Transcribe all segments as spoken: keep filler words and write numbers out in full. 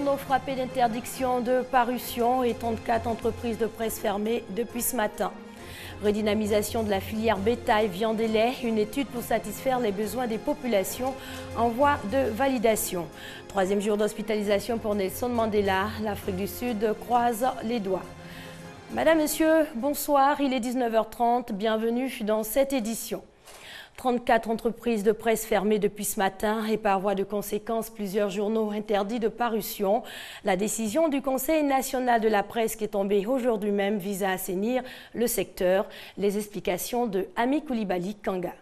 journaux frappés d'interdiction de parution et trente-quatre entreprises de presse fermées depuis ce matin. Redynamisation de la filière bétail, viande et lait, une étude pour satisfaire les besoins des populations en voie de validation. Troisième jour d'hospitalisation pour Nelson Mandela, l'Afrique du Sud croise les doigts. Madame, Monsieur, bonsoir, il est dix-neuf heures trente, bienvenue dans cette édition. trente-quatre entreprises de presse fermées depuis ce matin et par voie de conséquence plusieurs journaux interdits de parution. La décision du Conseil national de la presse qui est tombée aujourd'hui même vise à assainir le secteur. Les explications de Ami Koulibaly Kanga.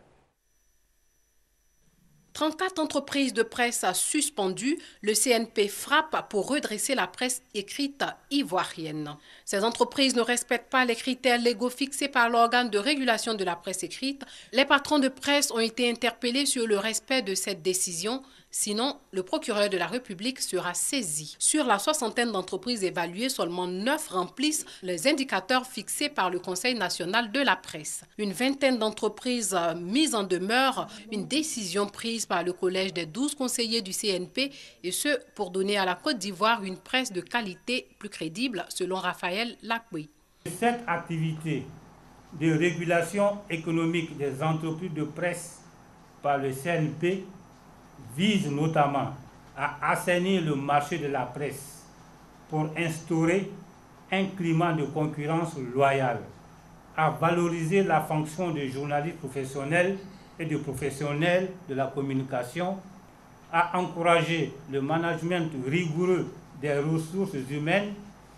trente-quatre entreprises de presse suspendues, le C N P frappe pour redresser la presse écrite ivoirienne. Ces entreprises ne respectent pas les critères légaux fixés par l'organe de régulation de la presse écrite. Les patrons de presse ont été interpellés sur le respect de cette décision. Sinon, le procureur de la République sera saisi. Sur la soixantaine d'entreprises évaluées, seulement neuf remplissent les indicateurs fixés par le Conseil national de la presse. Une vingtaine d'entreprises mises en demeure, une décision prise par le collège des douze conseillers du C N P, et ce, pour donner à la Côte d'Ivoire une presse de qualité plus crédible, selon Raphaël Lacoué. Cette activité de régulation économique des entreprises de presse par le C N P vise notamment à assainir le marché de la presse pour instaurer un climat de concurrence loyale, à valoriser la fonction de journalistes professionnels et de professionnels de la communication, à encourager le management rigoureux des ressources humaines,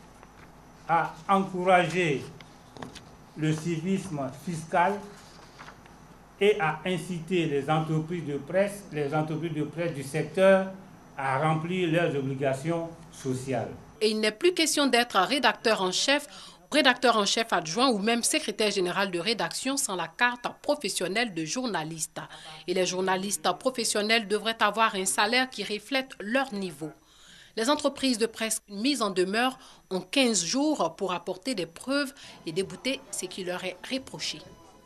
à encourager le civisme fiscal et à inciter les entreprises de presse, les entreprises de presse du secteur à remplir leurs obligations sociales. Et il n'est plus question d'être rédacteur en chef, rédacteur en chef adjoint ou même secrétaire général de rédaction sans la carte professionnelle de journaliste. Et les journalistes professionnels devraient avoir un salaire qui reflète leur niveau. Les entreprises de presse mises en demeure ont quinze jours pour apporter des preuves et débouter ce qui leur est reproché.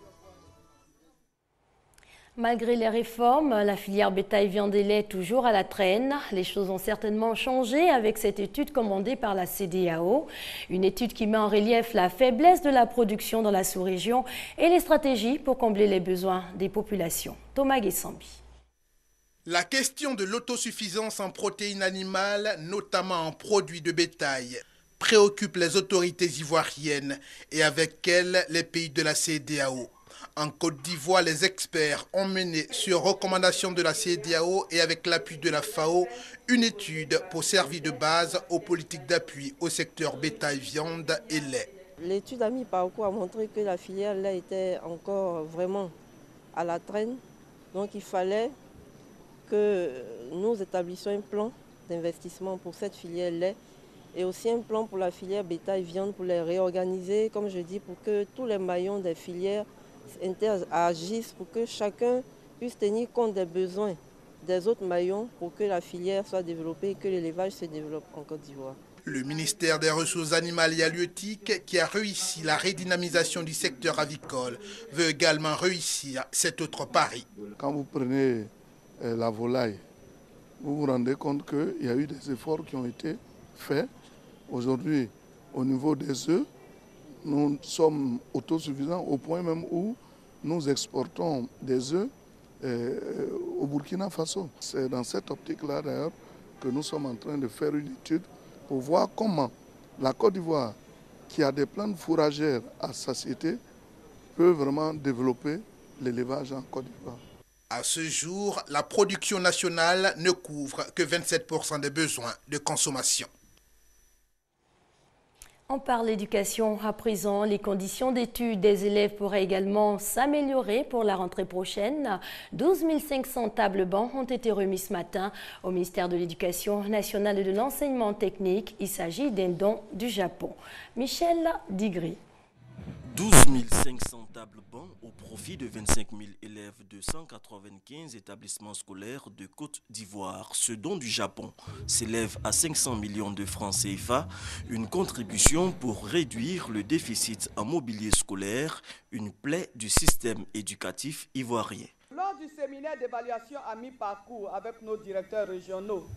Malgré les réformes, la filière bétail, viande et lait est toujours à la traîne. Les choses ont certainement changé avec cette étude commandée par la C D A O. Une étude qui met en relief la faiblesse de la production dans la sous-région et les stratégies pour combler les besoins des populations. Thomas Guessambi. La question de l'autosuffisance en protéines animales, notamment en produits de bétail, préoccupe les autorités ivoiriennes et avec elles les pays de la C D A O. En Côte d'Ivoire, les experts ont mené, sur recommandation de la C D A O et avec l'appui de la F A O, une étude pour servir de base aux politiques d'appui au secteur bétail, viande et lait. L'étude à mi-parcours a montré que la filière lait était encore vraiment à la traîne. Donc il fallait que nous établissions un plan d'investissement pour cette filière lait et aussi un plan pour la filière bétail, viande pour les réorganiser, comme je dis, pour que tous les maillons des filières agissent pour que chacun puisse tenir compte des besoins des autres maillons pour que la filière soit développée et que l'élevage se développe en Côte d'Ivoire. Le ministère des Ressources animales et halieutiques, qui a réussi la redynamisation du secteur avicole, veut également réussir cet autre pari. Quand vous prenez la volaille, vous vous rendez compte qu'il y a eu des efforts qui ont été faits. Aujourd'hui, au niveau des œufs, nous sommes autosuffisants au point même où nous exportons des œufs euh, au Burkina Faso. C'est dans cette optique-là d'ailleurs que nous sommes en train de faire une étude pour voir comment la Côte d'Ivoire, qui a des plantes fourragères à satiété, peut vraiment développer l'élevage en Côte d'Ivoire. À ce jour, la production nationale ne couvre que vingt-sept pour cent des besoins de consommation. On parle d'éducation à présent. Les conditions d'études des élèves pourraient également s'améliorer pour la rentrée prochaine. douze mille cinq cents tables bancs ont été remis ce matin au ministère de l'Éducation nationale et de l'enseignement technique. Il s'agit d'un don du Japon. Michel Digri. douze mille cinq cents tables bancs au profit de vingt-cinq mille élèves de cent quatre-vingt-quinze établissements scolaires de Côte d'Ivoire. Ce don du Japon s'élève à cinq cents millions de francs C F A, une contribution pour réduire le déficit en mobilier scolaire, une plaie du système éducatif ivoirien. Lors du séminaire d'évaluation à mi-parcours avec nos directeurs régionaux,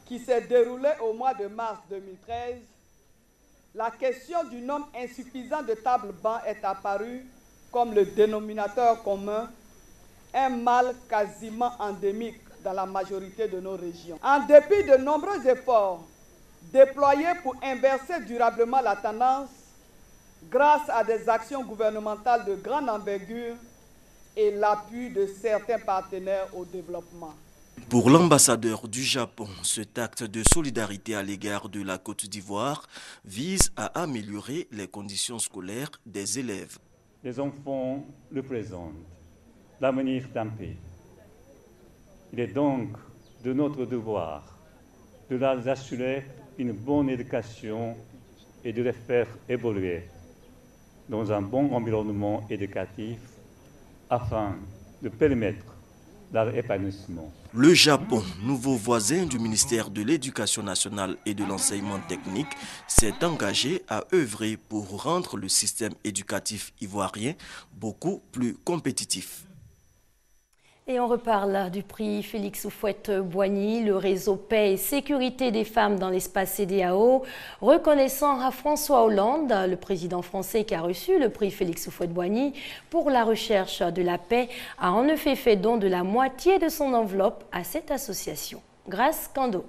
qui s'est déroulé au mois de mars deux mille treize, la question du nombre insuffisant de tables-bancs est apparue comme le dénominateur commun, un mal quasiment endémique dans la majorité de nos régions. En dépit de nombreux efforts déployés pour inverser durablement la tendance, grâce à des actions gouvernementales de grande envergure et l'appui de certains partenaires au développement. Pour l'ambassadeur du Japon, cet acte de solidarité à l'égard de la Côte d'Ivoire vise à améliorer les conditions scolaires des élèves. Les enfants représentent l'avenir d'un pays. Il est donc de notre devoir de leur assurer une bonne éducation et de les faire évoluer dans un bon environnement éducatif afin de permettre leur épanouissement. Le Japon, nouveau voisin du ministère de l'Éducation nationale et de l'enseignement technique, s'est engagé à œuvrer pour rendre le système éducatif ivoirien beaucoup plus compétitif. Et on reparle du prix Félix Houphouët-Boigny, le réseau Paix et Sécurité des femmes dans l'espace C E D E A O, reconnaissant à François Hollande, le président français qui a reçu le prix Félix Houphouët-Boigny pour la recherche de la paix, a en effet fait don de la moitié de son enveloppe à cette association. Grâce Kando.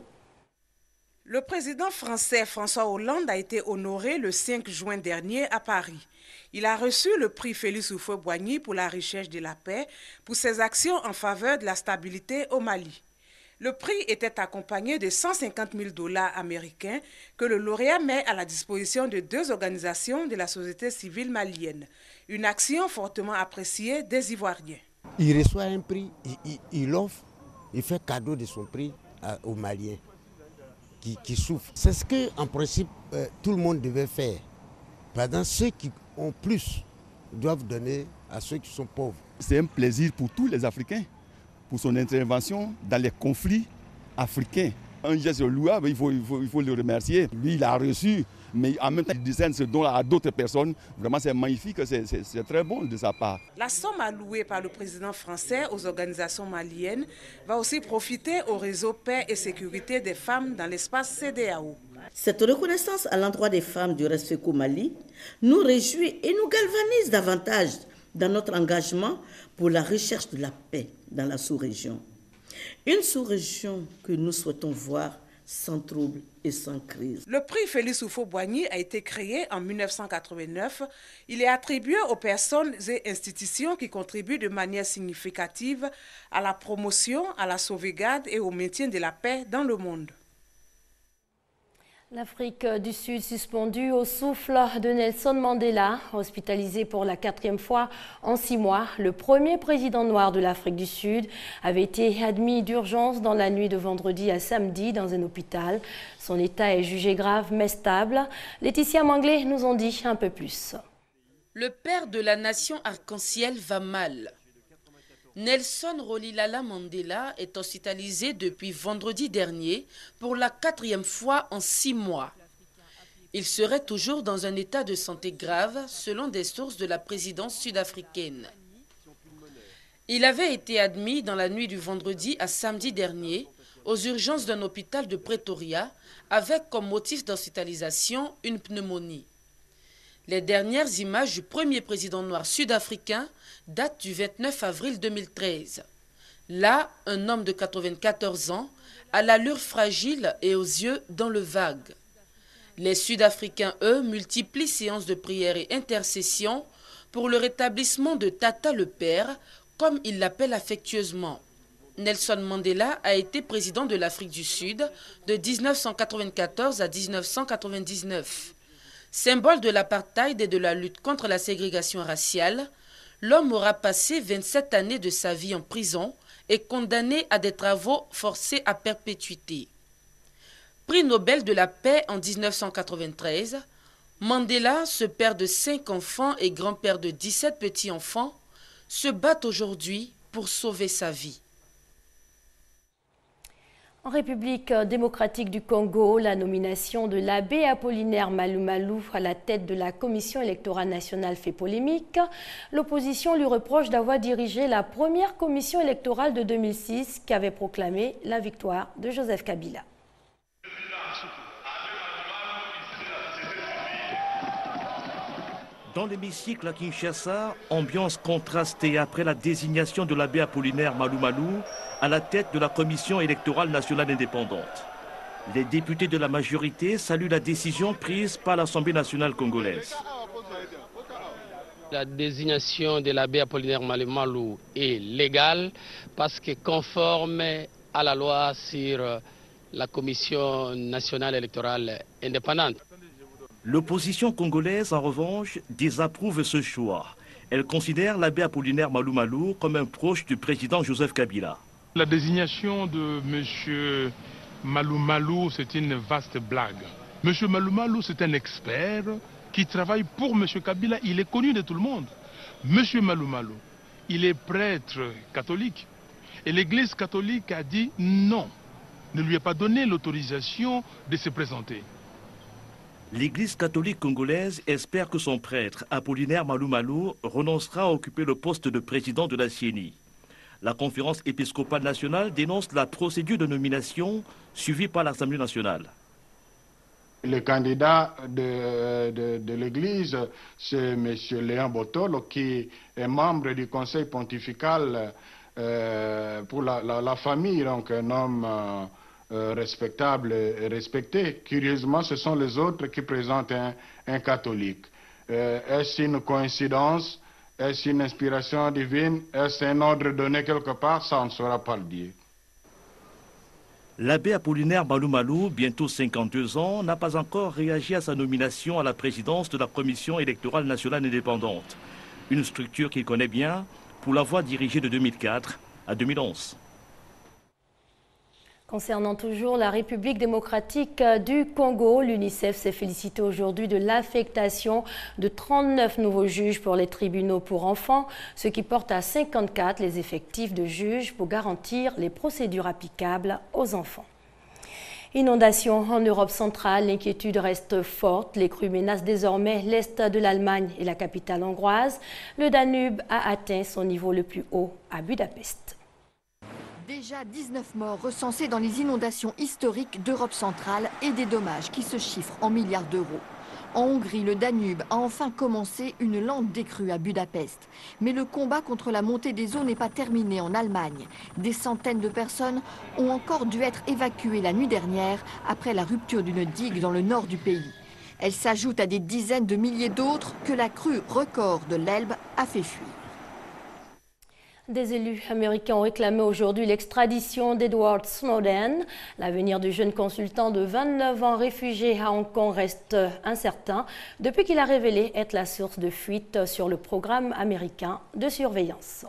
Le président français François Hollande a été honoré le cinq juin dernier à Paris. Il a reçu le prix Félix Houphouët-Boigny pour la recherche de la paix pour ses actions en faveur de la stabilité au Mali. Le prix était accompagné de cent cinquante mille dollars américains que le lauréat met à la disposition de deux organisations de la société civile malienne. Une action fortement appréciée des Ivoiriens. Il reçoit un prix, il, il, il offre, il fait cadeau de son prix à, aux Maliens qui, qui souffrent. C'est ce que, en principe, euh, tout le monde devait faire. Par exemple, ceux qui ont plus doivent donner à ceux qui sont pauvres. C'est un plaisir pour tous les Africains, pour son intervention dans les conflits africains. Un geste louable, il faut, il faut, il faut le remercier. Lui, il a reçu, mais en même temps, il décerne ce don à d'autres personnes. Vraiment, c'est magnifique, c'est très bon de sa part. La somme allouée par le président français aux organisations maliennes va aussi profiter au réseau Paix et Sécurité des femmes dans l'espace C E D E A O. Cette reconnaissance à l'endroit des femmes du RESFECO Mali nous réjouit et nous galvanise davantage dans notre engagement pour la recherche de la paix dans la sous-région. Une sous-région que nous souhaitons voir sans trouble et sans crise. Le prix Félix Houphouët-Boigny a été créé en mille neuf cent quatre-vingt-neuf. Il est attribué aux personnes et institutions qui contribuent de manière significative à la promotion, à la sauvegarde et au maintien de la paix dans le monde. L'Afrique du Sud suspendue au souffle de Nelson Mandela, hospitalisé pour la quatrième fois en six mois. Le premier président noir de l'Afrique du Sud avait été admis d'urgence dans la nuit de vendredi à samedi dans un hôpital. Son état est jugé grave mais stable. Laetitia Manglé nous en dit un peu plus. Le père de la nation arc-en-ciel va mal. Nelson Rolihlahla Mandela est hospitalisé depuis vendredi dernier pour la quatrième fois en six mois. Il serait toujours dans un état de santé grave selon des sources de la présidence sud-africaine. Il avait été admis dans la nuit du vendredi à samedi dernier aux urgences d'un hôpital de Pretoria avec comme motif d'hospitalisation une pneumonie. Les dernières images du premier président noir sud-africain datent du vingt-neuf avril deux mille treize. Là, un homme de quatre-vingt-quatorze ans, à l'allure fragile et aux yeux dans le vague. Les Sud-Africains, eux, multiplient séances de prière et intercession pour le rétablissement de Tata le Père, comme ils l'appellent affectueusement. Nelson Mandela a été président de l'Afrique du Sud de mille neuf cent quatre-vingt-quatorze à mille neuf cent quatre-vingt-dix-neuf. Symbole de l'apartheid et de la lutte contre la ségrégation raciale, l'homme aura passé vingt-sept années de sa vie en prison et condamné à des travaux forcés à perpétuité. Prix Nobel de la paix en mille neuf cent quatre-vingt-treize, Mandela, ce père de cinq enfants et grand-père de dix-sept petits-enfants, se bat aujourd'hui pour sauver sa vie. En République démocratique du Congo, la nomination de l'abbé Apollinaire Malumalu à la tête de la Commission électorale nationale fait polémique. L'opposition lui reproche d'avoir dirigé la première commission électorale de deux mille six qui avait proclamé la victoire de Joseph Kabila. Dans l'hémicycle à Kinshasa, ambiance contrastée après la désignation de l'abbé Apollinaire Malou Malou à la tête de la Commission électorale nationale indépendante. Les députés de la majorité saluent la décision prise par l'Assemblée nationale congolaise. La désignation de l'abbé Apollinaire Malou Malou est légale parce que conforme à la loi sur la Commission nationale électorale indépendante. L'opposition congolaise, en revanche, désapprouve ce choix. Elle considère l'abbé Apollinaire Malou Malou comme un proche du président Joseph Kabila. La désignation de M. Malou Malou, c'est une vaste blague. M. Malou Malou, c'est un expert qui travaille pour M. Kabila. Il est connu de tout le monde. M. Malou Malou, il est prêtre catholique. Et l'Église catholique a dit non, ne lui a pas donné l'autorisation de se présenter. L'Église catholique congolaise espère que son prêtre, Apollinaire Malou Malou, renoncera à occuper le poste de président de la C E N I. La conférence épiscopale nationale dénonce la procédure de nomination suivie par l'Assemblée nationale. Le candidat de, de, de l'Église, c'est M. Léon Botolo, qui est membre du Conseil pontifical euh, pour la, la, la famille, donc un homme... Euh, Euh, respectable et respecté. Curieusement, ce sont les autres qui présentent un, un catholique. Euh, Est-ce une coïncidence? Est-ce une inspiration divine? Est-ce un ordre donné quelque part? Ça, on ne saura pas le dire. L'abbé Apollinaire Malou Malou, bientôt cinquante-deux ans, n'a pas encore réagi à sa nomination à la présidence de la Commission électorale nationale indépendante. Une structure qu'il connaît bien pour l'avoir dirigée de deux mille quatre à deux mille onze. Concernant toujours la République démocratique du Congo, l'UNICEF s'est félicité aujourd'hui de l'affectation de trente-neuf nouveaux juges pour les tribunaux pour enfants, ce qui porte à cinquante-quatre les effectifs de juges pour garantir les procédures applicables aux enfants. Inondation en Europe centrale, l'inquiétude reste forte. Les crues menacent désormais l'est de l'Allemagne et la capitale hongroise. Le Danube a atteint son niveau le plus haut à Budapest. Déjà dix-neuf morts recensés dans les inondations historiques d'Europe centrale et des dommages qui se chiffrent en milliards d'euros. En Hongrie, le Danube a enfin commencé une lente décrue à Budapest. Mais le combat contre la montée des eaux n'est pas terminé en Allemagne. Des centaines de personnes ont encore dû être évacuées la nuit dernière après la rupture d'une digue dans le nord du pays. Elle s'ajoute à des dizaines de milliers d'autres que la crue record de l'Elbe a fait fuir. Des élus américains ont réclamé aujourd'hui l'extradition d'Edward Snowden. L'avenir du jeune consultant de vingt-neuf ans réfugié à Hong Kong reste incertain depuis qu'il a révélé être la source de fuite sur le programme américain de surveillance.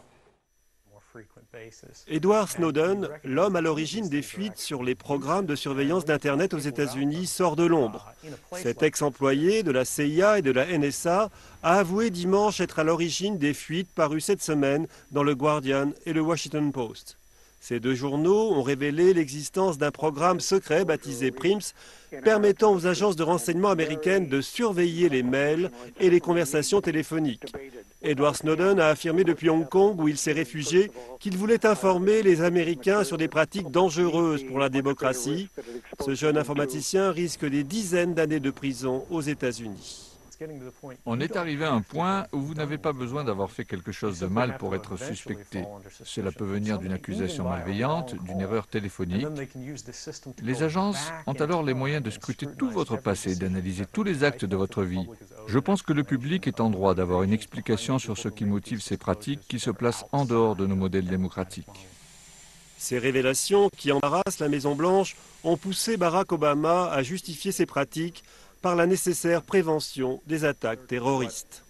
Edward Snowden, l'homme à l'origine des fuites sur les programmes de surveillance d'Internet aux États-Unis, sort de l'ombre. Cet ex-employé de la C I A et de la N S A a avoué dimanche être à l'origine des fuites parues cette semaine dans le Guardian et le Washington Post. Ces deux journaux ont révélé l'existence d'un programme secret baptisé PRIMS, permettant aux agences de renseignement américaines de surveiller les mails et les conversations téléphoniques. Edward Snowden a affirmé depuis Hong Kong, où il s'est réfugié, qu'il voulait informer les Américains sur des pratiques dangereuses pour la démocratie. Ce jeune informaticien risque des dizaines d'années de prison aux États-Unis. On est arrivé à un point où vous n'avez pas besoin d'avoir fait quelque chose de mal pour être suspecté. Cela peut venir d'une accusation malveillante, d'une erreur téléphonique. Les agences ont alors les moyens de scruter tout votre passé, d'analyser tous les actes de votre vie. Je pense que le public est en droit d'avoir une explication sur ce qui motive ces pratiques qui se placent en dehors de nos modèles démocratiques. Ces révélations qui embarrassent la Maison-Blanche ont poussé Barack Obama à justifier ces pratiques par la nécessaire prévention des attaques terroristes.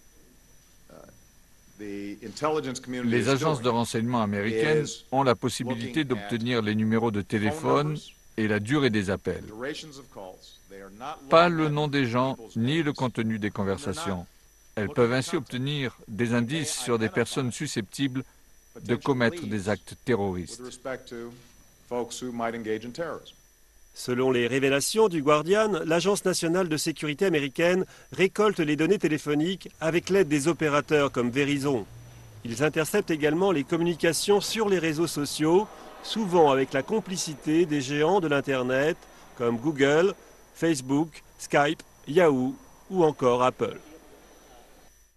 Les agences de renseignement américaines ont la possibilité d'obtenir les numéros de téléphone et la durée des appels. Pas le nom des gens ni le contenu des conversations. Elles peuvent ainsi obtenir des indices sur des personnes susceptibles de commettre des actes terroristes. Selon les révélations du Guardian, l'Agence nationale de sécurité américaine récolte les données téléphoniques avec l'aide des opérateurs comme Verizon. Ils interceptent également les communications sur les réseaux sociaux, souvent avec la complicité des géants de l'Internet comme Google, Facebook, Skype, Yahoo ou encore Apple.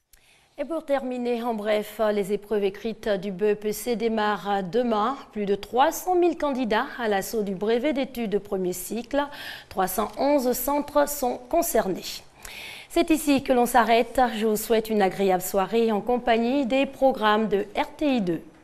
Et pour terminer, en bref, les épreuves écrites du B E P C démarrent demain. Plus de trois cent mille candidats à l'assaut du brevet d'études de premier cycle. trois cent onze centres sont concernés. C'est ici que l'on s'arrête. Je vous souhaite une agréable soirée en compagnie des programmes de R T I deux.